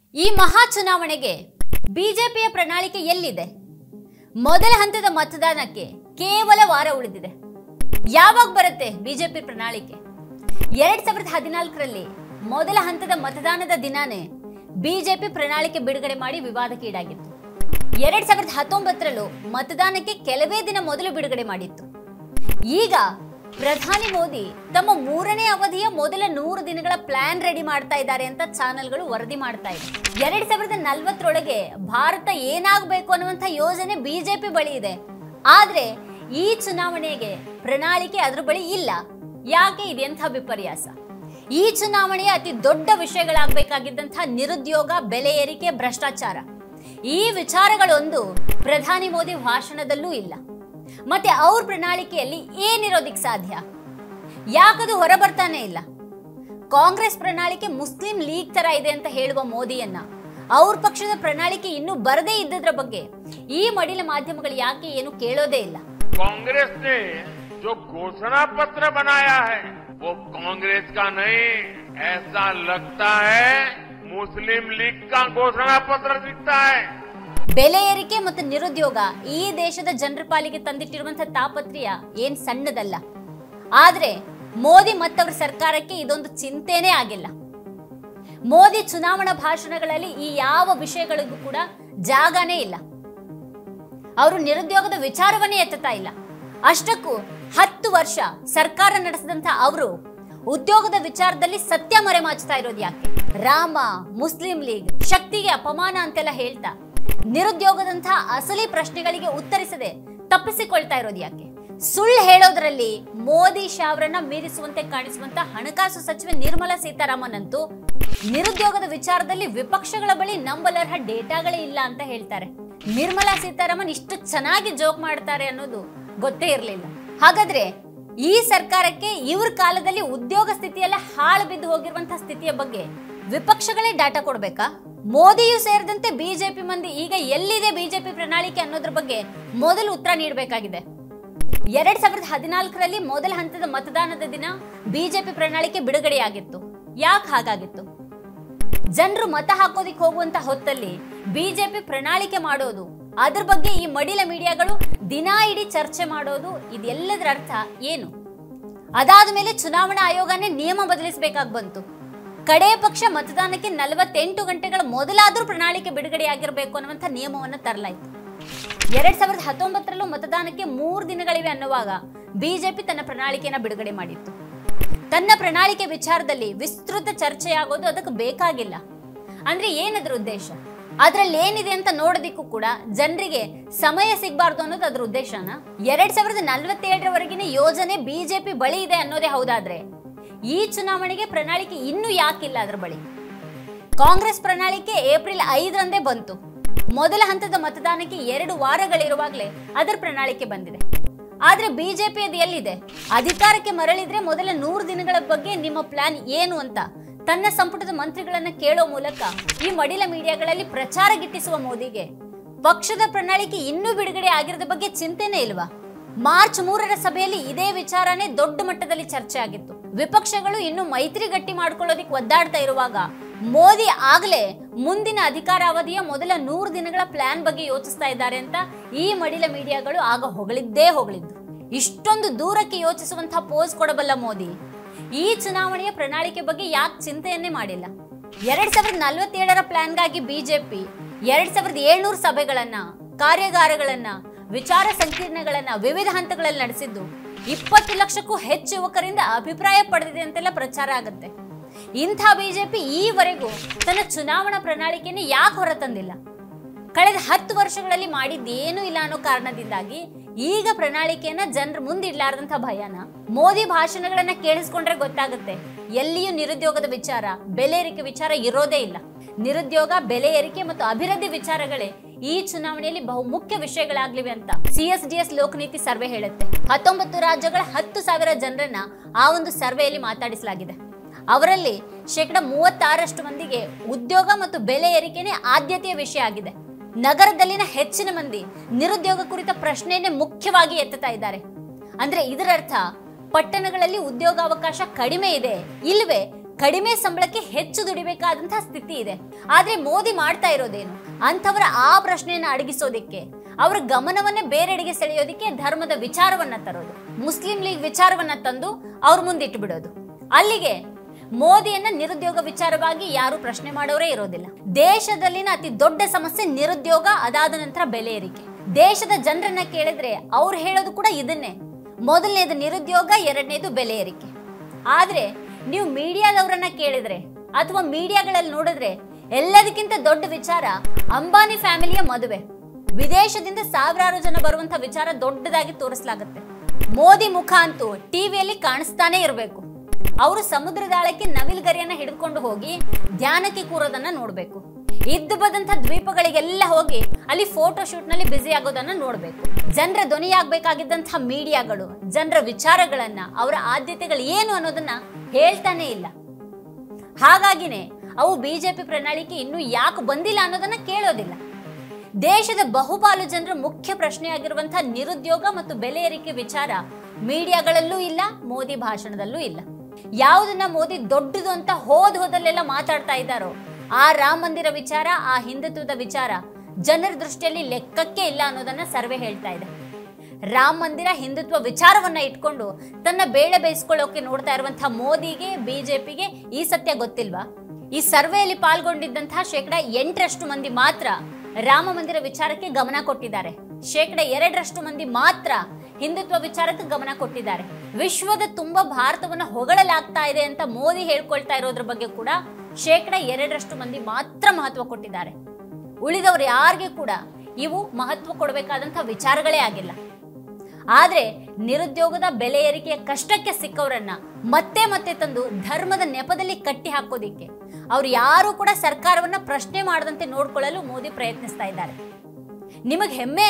ಈ ಮಹಾ ಚುನಾವಣೆಗೆ ಬಿಜೆಪಿಯ ಪ್ರಣಾಳಿಕೆ ಎಲ್ಲಿದೆ? ಮೊದಲ ಹಂತದ ಮತದಾನಕ್ಕೆ ಕೇವಲ ವಾರ ಉಳಿದಿದೆ. ಯಾವಾಗ ಬರುತ್ತೆ ಬಿಜೆಪಿ ಪ್ರಣಾಳಿಕೆ? 2014ರಲ್ಲಿ ಮೊದಲ ಹಂತದ ಮತದಾನದ ದಿನಾನೇ ಬಿಜೆಪಿ ಪ್ರಣಾಳಿಕೆ ಬಿಡುಗಡೆ ಮಾಡಿ ವಿವಾದಕ್ಕೀಡಾಗಿತ್ತು. 2019ರಲ್ಲೂ ಮತದಾನಕ್ಕೆ ಕೆಲವೇ ದಿನ ಮೊದಲು ಬಿಡುಗಡೆ ಮಾಡಿತ್ತು. ಈಗ ಪ್ರಧಾನಿ ಮೋದಿ ತಮ್ಮ 3ನೇ ಅವಧಿಯ ಮೊದಲ 100 ದಿನಗಳ ಪ್ಲಾನ್ ರೆಡಿ ಮಾಡ್ತಾ ಇದ್ದಾರೆ ಅಂತ ಚಾನೆಲ್ಗಳು ವರದಿ ಮಾಡ್ತಾ ಇದೆ. 2040ರೊಳಗೆ ಭಾರತ ಏನಾಗಬೇಕು ಅನ್ನುವಂಥ ಯೋಜನೆ ಬಿಜೆಪಿ ಬಳಿ ಇದೆ. ಆದ್ರೆ ಈ ಚುನಾವಣೆಗೆ ಪ್ರಣಾಳಿಕೆ ಅದ್ರ ಬಳಿ ಇಲ್ಲ. ಯಾಕೆ? ಇದೆಂಥ ವಿಪರ್ಯಾಸ? ಈ ಚುನಾವಣೆಯ ಅತಿ ದೊಡ್ಡ ವಿಷಯಗಳಾಗಬೇಕಾಗಿದ್ದಂಥ ನಿರುದ್ಯೋಗ, ಬೆಲೆ ಏರಿಕೆ, ಭ್ರಷ್ಟಾಚಾರ, ಈ ವಿಚಾರಗಳೊಂದು ಪ್ರಧಾನಿ ಮೋದಿ ಭಾಷಣದಲ್ಲೂ ಇಲ್ಲ. ಮತ್ತೆ ಅವ್ರ ಪ್ರಣಾಳಿಕೆಯಲ್ಲಿ ಏನಿರೋದಿಕ್ ಸಾಧ್ಯ? ಯಾಕದು ಹೊರಬರ್ತಾನೆ ಇಲ್ಲ? ಕಾಂಗ್ರೆಸ್ ಪ್ರಣಾಳಿಕೆ ಮುಸ್ಲಿಂ ಲೀಗ್ ತರ ಇದೆ ಅಂತ ಹೇಳುವ ಮೋದಿಯನ್ನ ಅವ್ರ ಪಕ್ಷದ ಪ್ರಣಾಳಿಕೆ ಇನ್ನೂ ಬರದೇ ಇದ್ದದ್ರ ಬಗ್ಗೆ ಈ ಮಡಿಲ ಮಾಧ್ಯಮಗಳು ಯಾಕೆ ಏನು ಕೇಳೋದೇ ಇಲ್ಲ? कांग्रेस ने जो घोषणा पत्र बनाया है वो कांग्रेस का नहीं, ऐसा लगता है मुस्लिम लीग का घोषणा पत्र दिखता है. ಬೆಲೆ ಏರಿಕೆ ಮತ್ತು ನಿರುದ್ಯೋಗ ಈ ದೇಶದ ಜನರ ಪಾಲಿಗೆ ತಂದಿಟ್ಟಿರುವಂತಹ ತಾಪತ್ರೆಯ ಏನ್ ಸಣ್ಣದಲ್ಲ. ಆದ್ರೆ ಮೋದಿ ಮತ್ತವರ ಸರ್ಕಾರಕ್ಕೆ ಇದೊಂದು ಚಿಂತೆನೇ ಆಗಿಲ್ಲ. ಮೋದಿ ಚುನಾವಣಾ ಭಾಷಣಗಳಲ್ಲಿ ಈ ಯಾವ ವಿಷಯಗಳಿಗೂ ಕೂಡ ಜಾಗನೇ ಇಲ್ಲ. ಅವರು ನಿರುದ್ಯೋಗದ ವಿಚಾರವನ್ನೇ ಎತ್ತುತ್ತಾ ಇಲ್ಲ. ಅಷ್ಟಕ್ಕೂ 10 ವರ್ಷ ಸರ್ಕಾರ ನಡೆಸಿದಂತ ಅವರು ಉದ್ಯೋಗದ ವಿಚಾರದಲ್ಲಿ ಸತ್ಯ ಮರೆಮಾಚ್ತಾ ಇರೋದು ಯಾಕೆ? ರಾಮ, ಮುಸ್ಲಿಂ ಲೀಗ್, ಶಕ್ತಿಗೆ ಅಪಮಾನ ಅಂತೆಲ್ಲ ಹೇಳ್ತಾ ನಿರುದ್ಯೋಗದಂತ ಅಸಲಿ ಪ್ರಶ್ನೆಗಳಿಗೆ ಉತ್ತರಿಸದೆ ತಪ್ಪಿಸಿಕೊಳ್ತಾ ಇರೋದು ಯಾಕೆ? ಸುಳ್ಳು ಹೇಳೋದ್ರಲ್ಲಿ ಮೋದಿ ಶಾವರನ್ನ ಮೀರಿಸುವಂತೆ ಕಾಣಿಸುವಂತ ಹಣಕಾಸು ಸಚಿವೆ ನಿರ್ಮಲಾ ಸೀತಾರಾಮನ್ ಅಂತೂ ನಿರುದ್ಯೋಗದ ವಿಚಾರದಲ್ಲಿ ವಿಪಕ್ಷಗಳ ಬಳಿ ನಂಬಲರ್ಹ ಡೇಟಾಗಳೇ ಇಲ್ಲ ಅಂತ ಹೇಳ್ತಾರೆ. ನಿರ್ಮಲಾ ಸೀತಾರಾಮನ್ ಇಷ್ಟು ಚೆನ್ನಾಗಿ ಜೋಕ್ ಮಾಡ್ತಾರೆ ಅನ್ನೋದು ಗೊತ್ತೇ ಇರಲಿಲ್ಲ. ಹಾಗಾದ್ರೆ ಈ ಸರ್ಕಾರಕ್ಕೆ ಇವ್ರ ಕಾಲದಲ್ಲಿ ಉದ್ಯೋಗ ಸ್ಥಿತಿಯೆಲ್ಲ ಹಾಳು ಬಿದ್ದು ಹೋಗಿರುವಂತಹ ಸ್ಥಿತಿಯ ಬಗ್ಗೆ ವಿಪಕ್ಷಗಳೇ ಡಾಟಾ ಕೊಡ್ಬೇಕಾ? ಮೋದಿಯು ಸೇರಿದಂತೆ ಬಿಜೆಪಿ ಮಂದಿ ಈಗ ಎಲ್ಲಿದೆ ಬಿಜೆಪಿ ಪ್ರಣಾಳಿಕೆ ಅನ್ನೋದ್ರ ಬಗ್ಗೆ ಮೊದಲು ಉತ್ತರ ನೀಡಬೇಕಾಗಿದೆ. 2014ರಲ್ಲಿ ಮೊದಲ ಹಂತದ ಮತದಾನದ ದಿನ ಬಿಜೆಪಿ ಪ್ರಣಾಳಿಕೆ ಬಿಡುಗಡೆಯಾಗಿತ್ತು. ಯಾಕೆ ಹಾಗಾಗಿತ್ತು? ಜನರು ಮತ ಹಾಕೋದಿಕ್ ಹೋಗುವಂತ ಹೊತ್ತಲ್ಲಿ ಬಿಜೆಪಿ ಪ್ರಣಾಳಿಕೆ ಮಾಡೋದು, ಅದ್ರ ಬಗ್ಗೆ ಈ ಮಡಿಲ ಮೀಡಿಯಾಗಳು ದಿನಾ ಇಡೀ ಚರ್ಚೆ ಮಾಡೋದು, ಇದೆಲ್ಲದರ ಅರ್ಥ ಏನು? ಅದಾದ ಮೇಲೆ ಚುನಾವಣಾ ಆಯೋಗನೇ ನಿಯಮ ಬದಲಿಸಬೇಕಾಗಿ ಬಂತು. ಕಡೆ ಪಕ್ಷ ಮತದಾನಕ್ಕೆ 48 ಗಂಟೆಗಳ ಮೊದಲಾದ್ರೂ ಪ್ರಣಾಳಿಕೆ ಬಿಡುಗಡೆಯಾಗಿರಬೇಕು ಅನ್ನುವಂಥ ನಿಯಮವನ್ನು ತರಲಾಯಿತು. 2019ರಲ್ಲೂ ಮತದಾನಕ್ಕೆ 3 ದಿನಗಳಿವೆ ಅನ್ನುವಾಗ ಬಿಜೆಪಿ ತನ್ನ ಪ್ರಣಾಳಿಕೆಯನ್ನು ಬಿಡುಗಡೆ ಮಾಡಿತ್ತು. ತನ್ನ ಪ್ರಣಾಳಿಕೆ ವಿಚಾರದಲ್ಲಿ ವಿಸ್ತೃತ ಚರ್ಚೆಯಾಗೋದು ಅದಕ್ಕೆ ಬೇಕಾಗಿಲ್ಲ. ಅಂದ್ರೆ ಏನದ್ರ ಉದ್ದೇಶ? ಅದ್ರಲ್ಲಿ ಏನಿದೆ ಅಂತ ನೋಡೋದಿಕ್ಕೂ ಕೂಡ ಜನರಿಗೆ ಸಮಯ ಸಿಗಬಾರ್ದು ಅನ್ನೋದು ಅದ್ರ ಉದ್ದೇಶನ? 2047ರವರೆಗಿನ ಯೋಜನೆ ಬಿಜೆಪಿ ಬಳಿ ಇದೆ ಅನ್ನೋದೇ ಹೌದಾದ್ರೆ ಈ ಚುನಾವಣೆಗೆ ಪ್ರಣಾಳಿಕೆ ಇನ್ನೂ ಯಾಕಿಲ್ಲ ಅದ್ರ ಬಳಿ? ಕಾಂಗ್ರೆಸ್ ಪ್ರಣಾಳಿಕೆ ಏಪ್ರಿಲ್ 5ರಂದೇ ಬಂತು. ಮೊದಲ ಹಂತದ ಮತದಾನಕ್ಕೆ 2 ವಾರಗಳಿರುವಾಗಲೇ ಅದರ ಪ್ರಣಾಳಿಕೆ ಬಂದಿದೆ. ಆದ್ರೆ ಬಿಜೆಪಿ ಅದು ಎಲ್ಲಿದೆ? ಅಧಿಕಾರಕ್ಕೆ ಮರಳಿದ್ರೆ ಮೊದಲ 100 ದಿನಗಳ ಬಗ್ಗೆ ನಿಮ್ಮ ಪ್ಲಾನ್ ಏನು ಅಂತ ತನ್ನ ಸಂಪುಟದ ಮಂತ್ರಿಗಳನ್ನ ಕೇಳೋ ಮೂಲಕ ಈ ಮಡಿಲ ಮೀಡಿಯಾಗಳಲ್ಲಿ ಪ್ರಚಾರ ಗಿಟ್ಟಿಸುವ ಮೋದಿಗೆ ಪಕ್ಷದ ಪ್ರಣಾಳಿಕೆ ಇನ್ನೂ ಬಿಡುಗಡೆ ಆಗಿರೋದ ಬಗ್ಗೆ ಚಿಂತೆನೇ ಇಲ್ವಾ? ಮಾರ್ಚ್ 3ರ ಸಭೆಯಲ್ಲಿ ಇದೇ ವಿಚಾರನೇ ದೊಡ್ಡ ಮಟ್ಟದಲ್ಲಿ ಚರ್ಚೆ ಆಗಿತ್ತು. ವಿಪಕ್ಷಗಳು ಇನ್ನು ಮೈತ್ರಿ ಗಟ್ಟಿ ಮಾಡ್ಕೊಳ್ಳೋದಿಕ್ ಒದ್ದಾಡ್ತಾ ಇರುವಾಗ ಮೋದಿ ಆಗ್ಲೇ ಮುಂದಿನ ಅಧಿಕಾರಾವಧಿಯ ಮೊದಲ 100 ದಿನಗಳ ಪ್ಲಾನ್ ಬಗ್ಗೆ ಯೋಚಿಸ್ತಾ ಇದ್ದಾರೆ ಅಂತ ಈ ಮಡಿಲ ಮೀಡಿಯಾಗಳು ಆಗ ಹೊಗಳಿದ್ದೇ ಹೊಗಳಿದ್ದು. ಇಷ್ಟೊಂದು ದೂರಕ್ಕೆ ಯೋಚಿಸುವಂತಹ ಪೋಸ್ ಕೊಡಬಲ್ಲ ಮೋದಿ ಈ ಚುನಾವಣೆಯ ಪ್ರಣಾಳಿಕೆ ಬಗ್ಗೆ ಯಾಕೆ ಚಿಂತೆಯನ್ನೇ ಮಾಡಿಲ್ಲ? 2047ರ ಪ್ಲಾನ್ಗಾಗಿ ಬಿಜೆಪಿ 2700 ಸಭೆಗಳನ್ನ, ಕಾರ್ಯಾಗಾರಗಳನ್ನ, ವಿಚಾರ ಸಂಕಿರಣಗಳನ್ನ ವಿವಿಧ ಹಂತಗಳಲ್ಲಿ ನಡೆಸಿದ್ದು 20 ಲಕ್ಷಕ್ಕೂ ಹೆಚ್ಚು ಯುವಕರಿಂದ ಅಭಿಪ್ರಾಯ ಪಡೆದಿದೆ ಅಂತೆಲ್ಲ ಪ್ರಚಾರ ಆಗುತ್ತೆ. ಇಂಥ ಬಿಜೆಪಿ ಈವರೆಗೂ ತನ್ನ ಚುನಾವಣಾ ಪ್ರಣಾಳಿಕೆಯನ್ನು ಯಾಕೆ ಹೊರತಂದಿಲ್ಲ? ಕಳೆದ 10 ವರ್ಷಗಳಲ್ಲಿ ಮಾಡಿದ್ದೇನೂ ಇಲ್ಲ ಅನ್ನೋ ಕಾರಣದಿಂದಾಗಿ ಈಗ ಪ್ರಣಾಳಿಕೆಯನ್ನ ಜನರ ಮುಂದಿಡ್ಲಾರ್ದಂಥ ಭಯನ? ಮೋದಿ ಭಾಷಣಗಳನ್ನ ಕೇಳಿಸ್ಕೊಂಡ್ರೆ ಗೊತ್ತಾಗುತ್ತೆ ಎಲ್ಲಿಯೂ ನಿರುದ್ಯೋಗದ ವಿಚಾರ, ಬೆಲೆ ಏರಿಕೆ ವಿಚಾರ ಇರೋದೇ ಇಲ್ಲ. ನಿರುದ್ಯೋಗ, ಬೆಲೆ ಏರಿಕೆ ಮತ್ತು ಅಭಿವೃದ್ಧಿ ವಿಚಾರಗಳೇ ಈ ಚುನಾವಣೆಯಲ್ಲಿ ಬಹುಮುಖ್ಯ ವಿಷಯಗಳಾಗ್ಲಿವೆ ಅಂತ CSDS ಲೋಕನೀತಿ ಸರ್ವೆ ಹೇಳುತ್ತೆ. 19 ರಾಜ್ಯಗಳ 10,000 ಜನರನ್ನ ಆ ಒಂದು ಸರ್ವೆಯಲ್ಲಿ ಮಾತಾಡಿಸಲಾಗಿದೆ. ಅವರಲ್ಲಿ 36% ಮಂದಿಗೆ ಉದ್ಯೋಗ ಮತ್ತು ಬೆಲೆ ಏರಿಕೆನೇ ಆದ್ಯತೆಯ ವಿಷಯ ಆಗಿದೆ. ನಗರದಲ್ಲಿನ ಹೆಚ್ಚಿನ ಮಂದಿ ನಿರುದ್ಯೋಗ ಕುರಿತ ಪ್ರಶ್ನೆಯನ್ನೇ ಮುಖ್ಯವಾಗಿ ಎತ್ತುತ್ತಾ ಇದ್ದಾರೆ. ಅಂದ್ರೆ ಇದರ ಅರ್ಥ ಪಟ್ಟಣಗಳಲ್ಲಿ ಉದ್ಯೋಗಾವಕಾಶ ಕಡಿಮೆ ಇದೆ, ಇಲ್ವೇ ಕಡಿಮೆ ಸಂಬಳಕ್ಕೆ ಹೆಚ್ಚು ದುಡಿಬೇಕಾದಂತಹ ಸ್ಥಿತಿ ಇದೆ. ಆದ್ರೆ ಮೋದಿ ಮಾಡ್ತಾ ಇರೋದೇನು? ಅಂಥವರ ಆ ಪ್ರಶ್ನೆಯನ್ನ ಅಡಗಿಸೋದಿಕ್ಕೆ, ಅವರ ಗಮನವನ್ನೇ ಬೇರೆಡೆಗೆ ಸೆಳೆಯೋದಿಕ್ಕೆ ಧರ್ಮದ ವಿಚಾರವನ್ನ ತರೋದು, ಮುಸ್ಲಿಂ ಲೀಗ್ ವಿಚಾರವನ್ನ ತಂದು ಅವ್ರ ಮುಂದಿಟ್ಟು ಬಿಡೋದು. ಅಲ್ಲಿಗೆ ಮೋದಿಯನ್ನ ನಿರುದ್ಯೋಗ ವಿಚಾರವಾಗಿ ಯಾರು ಪ್ರಶ್ನೆ ಮಾಡೋರೇ ಇರೋದಿಲ್ಲ. ದೇಶದಲ್ಲಿನ ಅತಿ ದೊಡ್ಡ ಸಮಸ್ಯೆ ನಿರುದ್ಯೋಗ, ಅದಾದ ನಂತರ ಬೆಲೆ ಏರಿಕೆ. ದೇಶದ ಜನರನ್ನ ಕೇಳಿದ್ರೆ ಅವ್ರು ಹೇಳೋದು ಕೂಡ ಇದನ್ನೇ. ಮೊದಲನೇದು ನಿರುದ್ಯೋಗ, ಎರಡನೇದು ಬೆಲೆ ಏರಿಕೆ. ಆದ್ರೆ ನೀವು ಮೀಡಿಯಾದವರನ್ನ ಕೇಳಿದ್ರೆ ಅಥವಾ ಮೀಡಿಯಾಗಳಲ್ಲಿ ನೋಡಿದ್ರೆ ಎಲ್ಲದಕ್ಕಿಂತ ದೊಡ್ಡ ವಿಚಾರ ಅಂಬಾನಿ ಫ್ಯಾಮಿಲಿಯ ಮದುವೆ. ವಿದೇಶದಿಂದ ಸಾವಿರಾರು ಜನ ಬರುವಂತ ವಿಚಾರ ದೊಡ್ಡದಾಗಿ ತೋರಿಸಲಾಗುತ್ತೆ. ಮೋದಿ ಮುಖ ಅಂತೂ ಟಿವಿಯಲ್ಲಿ ಕಾಣಿಸ್ತಾನೆ ಇರಬೇಕು. ಅವರು ಸಮುದ್ರದಾಳಕ್ಕೆ ನವಿಲುಗರಿಯನ್ನ ಹಿಡಿದುಕೊಂಡು ಹೋಗಿ ಧ್ಯಾನಕ್ಕೆ ಕೂರೋದನ್ನ ನೋಡ್ಬೇಕು. ಇದ್ದು ಬಂದಂತ ದ್ವೀಪಗಳಿಗೆಲ್ಲ ಹೋಗಿ ಅಲ್ಲಿ ಫೋಟೋ ಶೂಟ್ ನಲ್ಲಿ ಬ್ಯುಸಿ ಆಗೋದನ್ನ ನೋಡ್ಬೇಕು. ಜನರ ಧ್ವನಿಯಾಗಬೇಕಾಗಿದ್ದಂತಹ ಮೀಡಿಯಾಗಳು ಜನರ ವಿಚಾರಗಳನ್ನ, ಅವರ ಆದ್ಯತೆಗಳು ಏನು ಅನ್ನೋದನ್ನ ಹೇಳ್ತಾನೆ ಇಲ್ಲ. ಹಾಗಾಗಿನೇ ಅವು ಬಿಜೆಪಿ ಪ್ರಣಾಳಿಕೆ ಇನ್ನೂ ಯಾಕೆ ಬಂದಿಲ್ಲ ಅನ್ನೋದನ್ನ ಕೇಳೋದಿಲ್ಲ. ದೇಶದ ಬಹುಪಾಲು ಜನರ ಮುಖ್ಯ ಪ್ರಶ್ನೆಯಾಗಿರುವಂತಹ ನಿರುದ್ಯೋಗ ಮತ್ತು ಬೆಲೆ ಏರಿಕೆ ವಿಚಾರ ಮೀಡಿಯಾಗಳಲ್ಲೂ ಇಲ್ಲ, ಮೋದಿ ಭಾಷಣದಲ್ಲೂ ಇಲ್ಲ. ಯಾವುದನ್ನ ಮೋದಿ ದೊಡ್ಡದು ಅಂತ ಹೋದಲ್ಲೆಲ್ಲ ಮಾತಾಡ್ತಾ ಇದ್ದಾರೋ ಆ ರಾಮ ಮಂದಿರ ವಿಚಾರ, ಆ ಹಿಂದುತ್ವದ ವಿಚಾರ ಜನರ ದೃಷ್ಟಿಯಲ್ಲಿ ಲೆಕ್ಕಕ್ಕೆ ಇಲ್ಲ ಅನ್ನೋದನ್ನ ಸರ್ವೆ ಹೇಳ್ತಾ ಇದೆ. ರಾಮ ಮಂದಿರ, ಹಿಂದುತ್ವ ವಿಚಾರವನ್ನ ಇಟ್ಕೊಂಡು ತನ್ನ ಬೇಳೆ ಬೇಯಿಸ್ಕೊಳ್ಳೋಕೆ ನೋಡ್ತಾ ಇರುವಂತಹ ಮೋದಿಗೆ, ಬಿಜೆಪಿಗೆ ಈ ಸತ್ಯ ಗೊತ್ತಿಲ್ವಾ? ಈ ಸರ್ವೆಯಲ್ಲಿ ಪಾಲ್ಗೊಂಡಿದ್ದಂತಹ 8% ಮಂದಿ ಮಾತ್ರ ರಾಮ ಮಂದಿರ ವಿಚಾರಕ್ಕೆ ಗಮನ ಕೊಟ್ಟಿದ್ದಾರೆ. 2% ಮಂದಿ ಮಾತ್ರ ಹಿಂದುತ್ವ ವಿಚಾರಕ್ಕೆ ಗಮನ ಕೊಟ್ಟಿದ್ದಾರೆ. ವಿಶ್ವದ ತುಂಬಾ ಭಾರತವನ್ನ ಹೊಗಳಲಾಗ್ತಾ ಇದೆ ಅಂತ ಮೋದಿ ಹೇಳ್ಕೊಳ್ತಾ ಇರೋದ್ರ ಬಗ್ಗೆ ಕೂಡ 2% ಮಂದಿ ಮಾತ್ರ ಮಹತ್ವ ಕೊಟ್ಟಿದ್ದಾರೆ. ಉಳಿದವರು ಯಾರಿಗೆ ಕೂಡ ಇವು ಮಹತ್ವ ಕೊಡಬೇಕಾದಂತಹ ವಿಚಾರಗಳೇ ಆಗಿಲ್ಲ. ಆದ್ರೆ ನಿರುದ್ಯೋಗದ ಬೆಲೆ ಏರಿಕೆಯ ಕಷ್ಟಕ್ಕೆ ಸಿಕ್ಕವರನ್ನ ಮತ್ತೆ ಮತ್ತೆ ತಂದು ಧರ್ಮದ ನೆಪದಲ್ಲಿ ಕಟ್ಟಿ ಹಾಕೋದಿಕ್ಕೆ ಅವ್ರು ಯಾರು ಕೂಡ ಸರ್ಕಾರವನ್ನ ಪ್ರಶ್ನೆ ಮಾಡದಂತೆ ನೋಡ್ಕೊಳ್ಳಲು ಮೋದಿ ಪ್ರಯತ್ನಿಸ್ತಾ ಇದ್ದಾರೆ. ನಿಮಗೆ ಹೆಮ್ಮೆ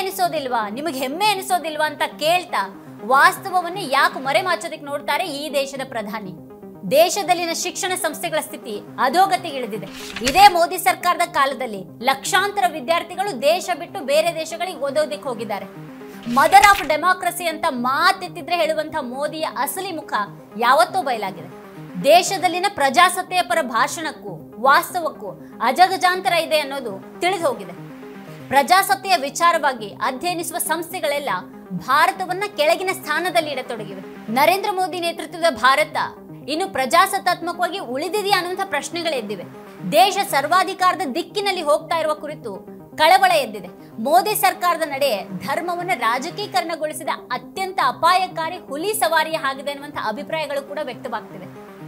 ಅನಿಸೋದಿಲ್ವಾ ಅಂತ ಕೇಳ್ತಾ ವಾಸ್ತವವನ್ನ ಯಾಕೆ ಮರೆಮಾಚೋದಕ್ಕೆ ನೋಡ್ತಾರೆ ಈ ದೇಶದ ಪ್ರಧಾನಿ? ದೇಶದಲ್ಲಿನ ಶಿಕ್ಷಣ ಸಂಸ್ಥೆಗಳ ಸ್ಥಿತಿ ಅಧೋಗತಿಗಿಳಿದಿದೆ. ಇದೇ ಮೋದಿ ಸರ್ಕಾರದ ಕಾಲದಲ್ಲಿ ಲಕ್ಷಾಂತರ ವಿದ್ಯಾರ್ಥಿಗಳು ದೇಶ ಬಿಟ್ಟು ಬೇರೆ ದೇಶಗಳಿಗೆ ಓದೋದಕ್ಕೆ ಹೋಗಿದ್ದಾರೆ. ಮದರ್ ಆಫ್ ಡೆಮಾಕ್ರಸಿ ಅಂತ ಮಾತೆತ್ತಿದ್ರೆ ಹೇಳುವಂತ ಮೋದಿಯ ಅಸಲಿ ಮುಖ ಯಾವತ್ತೋ ಬಯಲಾಗಿದೆ. ದೇಶದಲ್ಲಿನ ಪ್ರಜಾಸತ್ತೆಯ ಪರ ಭಾಷಣಕ್ಕೂ ವಾಸ್ತವಕ್ಕೂ ಅಜಗಜಾಂತರ ಇದೆ ಅನ್ನೋದು ತಿಳಿದು ಹೋಗಿದೆ. ಪ್ರಜಾಸತ್ತೆಯ ವಿಚಾರವಾಗಿ ಅಧ್ಯಯನಿಸುವ ಸಂಸ್ಥೆಗಳೆಲ್ಲ ಭಾರತವನ್ನ ಕೆಳಗಿನ ಸ್ಥಾನದಲ್ಲಿ ಇಡತೊಡಗಿವೆ. ನರೇಂದ್ರ ಮೋದಿ ನೇತೃತ್ವದ ಭಾರತ ಇನ್ನು ಪ್ರಜಾಸತ್ತಾತ್ಮಕವಾಗಿ ಉಳಿದಿದೆಯಾ ಅನ್ನುವಂಥ ಪ್ರಶ್ನೆಗಳೆದ್ದಿವೆ. ದೇಶ ಸರ್ವಾಧಿಕಾರದ ದಿಕ್ಕಿನಲ್ಲಿ ಹೋಗ್ತಾ ಇರುವ ಕುರಿತು ಕಳವಳ ಎದ್ದಿದೆ. ಮೋದಿ ಸರ್ಕಾರದ ನಡೆ ಧರ್ಮವನ್ನು ರಾಜಕೀಕರಣಗೊಳಿಸಿದ ಅತ್ಯಂತ ಅಪಾಯಕಾರಿ ಹುಲಿ ಸವಾರಿಯ ಆಗಿದೆ ಅನ್ನುವಂಥ ಅಭಿಪ್ರಾಯಗಳು ಕೂಡ ವ್ಯಕ್ತವಾಗ್ತಿವೆ.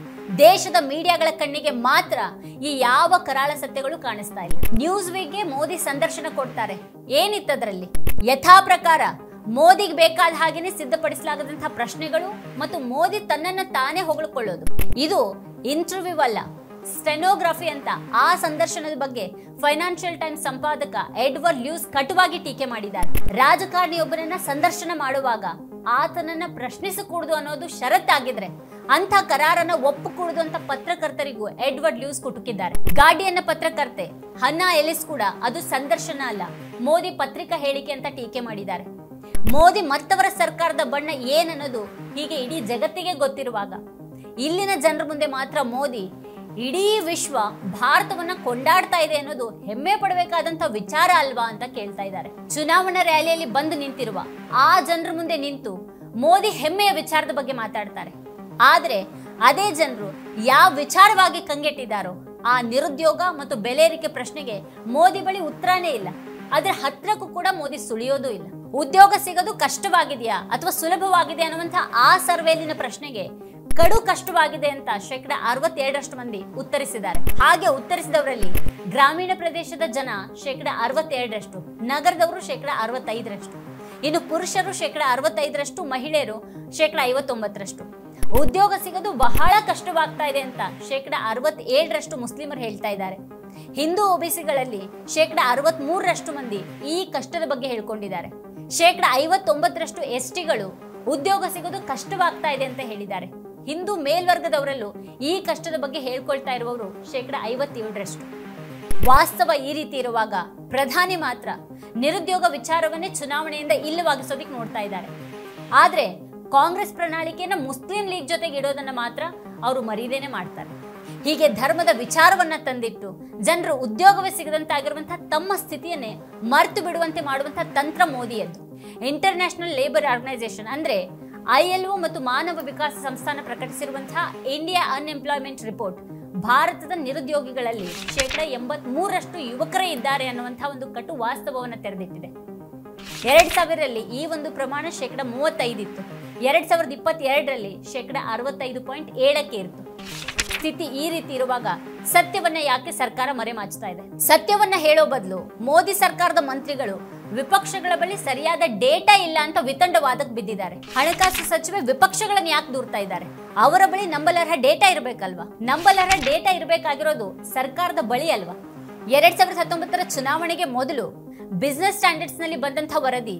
ದೇಶದ ಮೀಡಿಯಾಗಳ ಕಣ್ಣಿಗೆ ಮಾತ್ರ ಈ ಯಾವ ಕರಾಳ ಸತ್ಯಗಳು ಕಾಣಿಸ್ತಾ ಇಲ್ಲ. ನ್ಯೂಸ್ ವೀಕ್ಗೆ ಮೋದಿ ಸಂದರ್ಶನ ಕೊಡ್ತಾರೆ. ಏನಿತ್ತದ್ರಲ್ಲಿ? ಯಥಾ ಪ್ರಕಾರ ಮೋದಿಗೆ ಬೇಕಾದ ಹಾಗೇನೆ ಸಿದ್ಧಪಡಿಸಲಾಗದಂತಹ ಪ್ರಶ್ನೆಗಳು ಮತ್ತು ಮೋದಿ ತನ್ನನ್ನ ತಾನೇ ಹೊಗಳಿಕೊಳ್ಳೋದು. ಇದು ಇಂಟರ್ವ್ಯೂ ಅಲ್ಲ, ಸ್ಟೆನೋಗ್ರಫಿ ಅಂತ ಆ ಸಂದರ್ಶನದ ಬಗ್ಗೆ ಫೈನಾನ್ಷಿಯಲ್ ಟೈಮ್ಸ್ ಸಂಪಾದಕ ಎಡ್ವರ್ಡ್ ಲ್ಯೂಸ್ ಕಟುವಾಗಿ ಟೀಕೆ ಮಾಡಿದ್ದಾರೆ. ರಾಜಕಾರಣಿಯೊಬ್ಬರನ್ನ ಸಂದರ್ಶನ ಮಾಡುವಾಗ ಆತನನ್ನ ಪ್ರಶ್ನಿಸಕೂಡದು ಅನ್ನೋದು ಷರತ್ತಾಗಿದ್ರೆ ಅಂತ ಕರಾರನ್ನ ಒಪ್ಪಕೂಡದು ಅಂತ ಪತ್ರಕರ್ತರಿಗೂ ಎಡ್ವರ್ಡ್ ಲ್ಯೂಸ್ ಕುಟುಕಿದ್ದಾರೆ. ಗಾರ್ಡಿಯನ್ನ ಪತ್ರಕರ್ತೆ ಹನ್ನಾ ಎಲಿಸ್ ಕೂಡ ಅದು ಸಂದರ್ಶನ ಅಲ್ಲ, ಮೋದಿ ಪತ್ರಿಕಾ ಹೇಳಿಕೆ ಅಂತ ಟೀಕೆ ಮಾಡಿದ್ದಾರೆ. ಮೋದಿ ಮತ್ತವರ ಸರ್ಕಾರದ ಬಣ್ಣ ಏನನ್ನೋದು ಹೀಗೆ ಇಡೀ ಜಗತ್ತಿಗೆ ಗೊತ್ತಿರುವಾಗ ಇಲ್ಲಿನ ಜನರ ಮುಂದೆ ಮಾತ್ರ ಮೋದಿ ಇಡೀ ವಿಶ್ವ ಭಾರತವನ್ನ ಕೊಂಡಾಡ್ತಾ ಇದೆ ಅನ್ನೋದು ಹೆಮ್ಮೆ ಪಡಬೇಕಾದಂತ ವಿಚಾರ ಅಲ್ವಾ ಅಂತ ಕೇಳ್ತಾ ಇದ್ದಾರೆ. ಚುನಾವಣಾ ರ್ಯಾಲಿಯಲ್ಲಿ ಬಂದು ನಿಂತಿರುವ ಆ ಜನರ ಮುಂದೆ ನಿಂತು ಮೋದಿ ಹೆಮ್ಮೆಯ ವಿಚಾರದ ಬಗ್ಗೆ ಮಾತಾಡ್ತಾರೆ. ಆದ್ರೆ ಅದೇ ಜನರು ಯಾವ ವಿಚಾರವಾಗಿ ಕಂಗೆಟ್ಟಿದ್ದಾರೋ ಆ ನಿರುದ್ಯೋಗ ಮತ್ತು ಬೆಲೆ ಏರಿಕೆ ಪ್ರಶ್ನೆಗೆ ಮೋದಿ ಬಳಿ ಉತ್ತರನೇ ಇಲ್ಲ. ಅದ್ರ ಹತ್ರಕ್ಕೂ ಕೂಡ ಮೋದಿ ಸುಳಿಯೋದು ಇಲ್ಲ. ಉದ್ಯೋಗ ಸಿಗೋದು ಕಷ್ಟವಾಗಿದೆಯಾ ಅಥವಾ ಸುಲಭವಾಗಿದೆ ಅನ್ನುವಂಥ ಆ ಸರ್ವೆಯಲ್ಲಿನ ಪ್ರಶ್ನೆಗೆ ಕಡು ಕಷ್ಟವಾಗಿದೆ ಅಂತ 62% ಮಂದಿ ಉತ್ತರಿಸಿದ್ದಾರೆ. ಹಾಗೆ ಉತ್ತರಿಸಿದವರಲ್ಲಿ ಗ್ರಾಮೀಣ ಪ್ರದೇಶದ ಜನ 62%, ನಗರದವರು 65%, ಇನ್ನು ಪುರುಷರು 65%, ಮಹಿಳೆಯರು 59%. ಉದ್ಯೋಗ ಸಿಗೋದು ಬಹಳ ಕಷ್ಟವಾಗ್ತಾ ಇದೆ ಅಂತ 67% ಮುಸ್ಲಿಮರು ಹೇಳ್ತಾ ಇದ್ದಾರೆ. ಹಿಂದೂ ಒಬಿಸಿಗಳಲ್ಲಿ 63% ಮಂದಿ ಈ ಕಷ್ಟದ ಬಗ್ಗೆ ಹೇಳ್ಕೊಂಡಿದ್ದಾರೆ. 59% ಎಸ್ಟಿಗಳು ಉದ್ಯೋಗ ಸಿಗೋದು ಕಷ್ಟವಾಗ್ತಾ ಇದೆ ಅಂತ ಹೇಳಿದ್ದಾರೆ. ಹಿಂದೂ ಮೇಲ್ವರ್ಗದವರಲ್ಲೂ ಈ ಕಷ್ಟದ ಬಗ್ಗೆ ಹೇಳ್ಕೊಳ್ತಾ ಇರುವವರು 57%. ವಾಸ್ತವ ಈ ರೀತಿ ಇರುವಾಗ ಪ್ರಧಾನಿ ಮಾತ್ರ ನಿರುದ್ಯೋಗ ವಿಚಾರವನ್ನೇ ಚುನಾವಣೆಯಿಂದ ಇಲ್ಲವಾಗಿಸೋದಿಕ್ ನೋಡ್ತಾ ಇದ್ದಾರೆ. ಆದ್ರೆ ಕಾಂಗ್ರೆಸ್ ಪ್ರಣಾಳಿಕೆಯನ್ನ ಮುಸ್ಲಿಂ ಲೀಗ್ ಜೊತೆಗೆ ಇಡೋದನ್ನ ಮಾತ್ರ ಅವರು ಮರೀದೇನೆ ಮಾಡ್ತಾರೆ. ಹೀಗೆ ಧರ್ಮದ ವಿಚಾರವನ್ನ ತಂದಿಟ್ಟು ಜನರು ಉದ್ಯೋಗವೇ ಸಿಗದಂತಾಗಿರುವಂತಹ ತಮ್ಮ ಸ್ಥಿತಿಯನ್ನೇ ಮರೆತು ಬಿಡುವಂತೆ ಮಾಡುವಂತಹ ತಂತ್ರ ಮೋದಿಯದ್ದು. ಇಂಟರ್ನ್ಯಾಷನಲ್ ಲೇಬರ್ ಆರ್ಗನೈಸೇಷನ್ ಅಂದ್ರೆ ILO ಮತ್ತು ಮಾನವ ವಿಕಾಸ ಸಂಸ್ಥಾನ ಪ್ರಕಟಿಸಿರುವಂತಹ ಇಂಡಿಯಾ ಅನ್ಎಂಪ್ಲಾಯ್ಮೆಂಟ್ ರಿಪೋರ್ಟ್ ಭಾರತದ ನಿರುದ್ಯೋಗಿಗಳಲ್ಲಿ 83% ಯುವಕರೇ ಇದ್ದಾರೆ ಅನ್ನುವಂತಹ ಒಂದು ಕಟು ವಾಸ್ತವವನ್ನು ತೆರೆದಿಟ್ಟಿದೆ. 2000ರಲ್ಲಿ ಈ ಒಂದು ಪ್ರಮಾಣ 35% ಇತ್ತು. 2022ರಲ್ಲಿ 65.7ಕ್ಕೆ ಇತ್ತು. ಸ್ಥಿತಿ ಈ ರೀತಿ ಇರುವಾಗ ಸತ್ಯವನ್ನ ಯಾಕೆ ಸರ್ಕಾರ ಮರೆಮಾಚ್ತಾ ಇದೆ? ಸತ್ಯವನ್ನ ಹೇಳೋ ಬದಲು ಮೋದಿ ಸರ್ಕಾರದ ಮಂತ್ರಿಗಳು ವಿಪಕ್ಷಗಳ ಬಳಿ ಸರಿಯಾದ ಡೇಟಾ ಇಲ್ಲ ಅಂತ ವಿತಂಡವಾದಕ್ಕೆ ಬಿದ್ದಿದ್ದಾರೆ. ಹಣಕಾಸು ಸಚಿವೆ ವಿಪಕ್ಷಗಳನ್ನ ಯಾಕೆ ದೂರ್ತಾ ಇದ್ದಾರೆ? ಅವರ ಬಳಿ ನಂಬಲರ್ಹ ಡೇಟಾ ಇರಬೇಕಲ್ವಾ? ನಂಬಲರ್ಹ ಡೇಟಾ ಇರಬೇಕಾಗಿರೋದು ಸರ್ಕಾರದ ಬಳಿ ಅಲ್ವಾ? 2019ರ ಚುನಾವಣೆಗೆ ಮೊದಲು ಬಿಸಿನೆಸ್ ಸ್ಟ್ಯಾಂಡರ್ಡ್ಸ್ ನಲ್ಲಿ ಬಂದಂತಹ ವರದಿ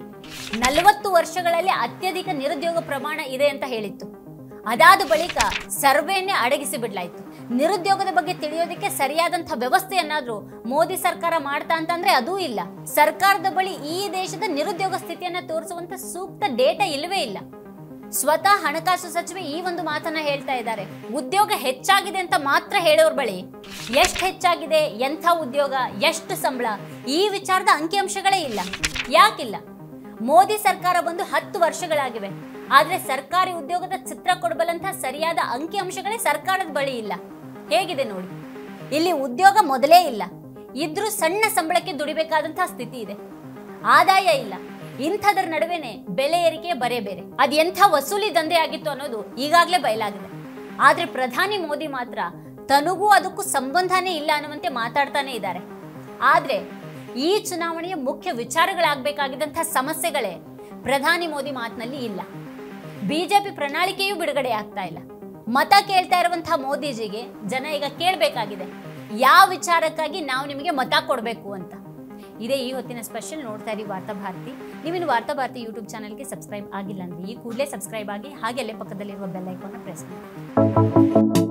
40 ವರ್ಷಗಳಲ್ಲಿ ಅತ್ಯಧಿಕ ನಿರುದ್ಯೋಗ ಪ್ರಮಾಣ ಇದೆ ಅಂತ ಹೇಳಿತ್ತು. ಅದಾದ ಬಳಿಕ ಸರ್ವೆಯನ್ನೇ ಅಡಗಿಸಿ ಬಿಡ್ಲಾಯ್ತು. ನಿರುದ್ಯೋಗದ ಬಗ್ಗೆ ತಿಳಿಯೋದಕ್ಕೆ ಸರಿಯಾದಂತಹ ವ್ಯವಸ್ಥೆಯನ್ನಾದ್ರೂ ಮೋದಿ ಸರ್ಕಾರ ಮಾಡ್ತಾ ಅಂತಂದ್ರೆ ಅದೂ ಇಲ್ಲ. ಸರ್ಕಾರದ ಬಳಿ ಈ ದೇಶದ ನಿರುದ್ಯೋಗ ಸ್ಥಿತಿಯನ್ನ ತೋರಿಸುವಂತ ಸೂಕ್ತ ಡೇಟಾ ಇಲ್ಲವೇ ಇಲ್ಲ. ಸ್ವತಃ ಹಣಕಾಸು ಸಚಿವೆ ಈ ಒಂದು ಮಾತನ್ನ ಹೇಳ್ತಾ ಇದ್ದಾರೆ. ಉದ್ಯೋಗ ಹೆಚ್ಚಾಗಿದೆ ಅಂತ ಮಾತ್ರ ಹೇಳೋರ್ ಬಳಿ ಎಷ್ಟು ಹೆಚ್ಚಾಗಿದೆ, ಎಂಥ ಉದ್ಯೋಗ, ಎಷ್ಟು ಸಂಬಳ, ಈ ವಿಚಾರದ ಅಂಕಿಅಂಶಗಳೇ ಇಲ್ಲ. ಯಾಕಿಲ್ಲ? ಮೋದಿ ಸರ್ಕಾರ ಬಂದು 10 ವರ್ಷಗಳಾಗಿವೆ. ಆದ್ರೆ ಸರ್ಕಾರಿ ಉದ್ಯೋಗದ ಚಿತ್ರ ಕೊಡಬಲ್ಲಂತಹ ಸರಿಯಾದ ಅಂಕಿಅಂಶಗಳೇ ಸರ್ಕಾರದ ಬಳಿ ಇಲ್ಲ. ಹೇಗಿದೆ ನೋಡಿ, ಇಲ್ಲಿ ಉದ್ಯೋಗ ಮೊದಲೇ ಇಲ್ಲ, ಇದ್ರೂ ಸಣ್ಣ ಸಂಬಳಕ್ಕೆ ದುಡಿಬೇಕಾದಂತಹ ಸ್ಥಿತಿ ಇದೆ. ಆದಾಯ ಇಲ್ಲ. ಇಂಥದ್ರ ನಡುವೆನೆ ಬೆಲೆ ಏರಿಕೆ ಬರೇ ಬೇರೆ. ಅದ್ ಎಂಥ ವಸೂಲಿ ದಂಧೆ ಆಗಿತ್ತು ಅನ್ನೋದು ಈಗಾಗಲೇ ಬಯಲಾಗಿದೆ. ಆದ್ರೆ ಪ್ರಧಾನಿ ಮೋದಿ ಮಾತ್ರ ತನಗೂ ಅದಕ್ಕೂ ಸಂಬಂಧನೇ ಇಲ್ಲ ಅನ್ನುವಂತೆ ಮಾತಾಡ್ತಾನೆ ಇದ್ದಾರೆ. ಆದ್ರೆ ಈ ಚುನಾವಣೆಯ ಮುಖ್ಯ ವಿಚಾರಗಳಾಗಬೇಕಾಗಿದ್ದಂತಹ ಸಮಸ್ಯೆಗಳೇ ಪ್ರಧಾನಿ ಮೋದಿ ಮಾತಿನಲ್ಲಿ ಇಲ್ಲ. ಬಿಜೆಪಿ ಪ್ರಣಾಳಿಕೆಯೂ ಬಿಡುಗಡೆ ಆಗ್ತಾ ಇಲ್ಲ. ಮತ ಕೇಳ್ತಾ ಇರುವಂತಹ ಮೋದಿಜಿಗೆ ಜನ ಈಗ ಕೇಳಬೇಕಾಗಿದೆ, ಯಾವ ವಿಚಾರಕ್ಕಾಗಿ ನಾವು ನಿಮಗೆ ಮತ ಕೊಡಬೇಕು ಅಂತ. ಇದೇ ಈ ಹೊತ್ತಿನ ಸ್ಪೆಷಲ್. ನೋಡ್ತಾ ಇರಿ ವಾರ್ತಾ ಭಾರತಿ. ನೀವಿನ್ನು ವಾರ್ತಾ ಭಾರತಿ ಯೂಟ್ಯೂಬ್ ಚಾನಲ್ಗೆ ಸಬ್ಸ್ಕ್ರೈಬ್ ಆಗಿಲ್ಲ ಅಂದ್ರೆ ಈ ಕೂಡಲೇ ಸಬ್ಸ್ಕ್ರೈಬ್ ಆಗಿ, ಹಾಗೆ ಅಲ್ಲೇ ಪಕ್ಕದಲ್ಲಿರುವ ಬೆಲ್ ಐಕಾನ್ ಪ್ರೆಸ್ ಮಾಡಿ.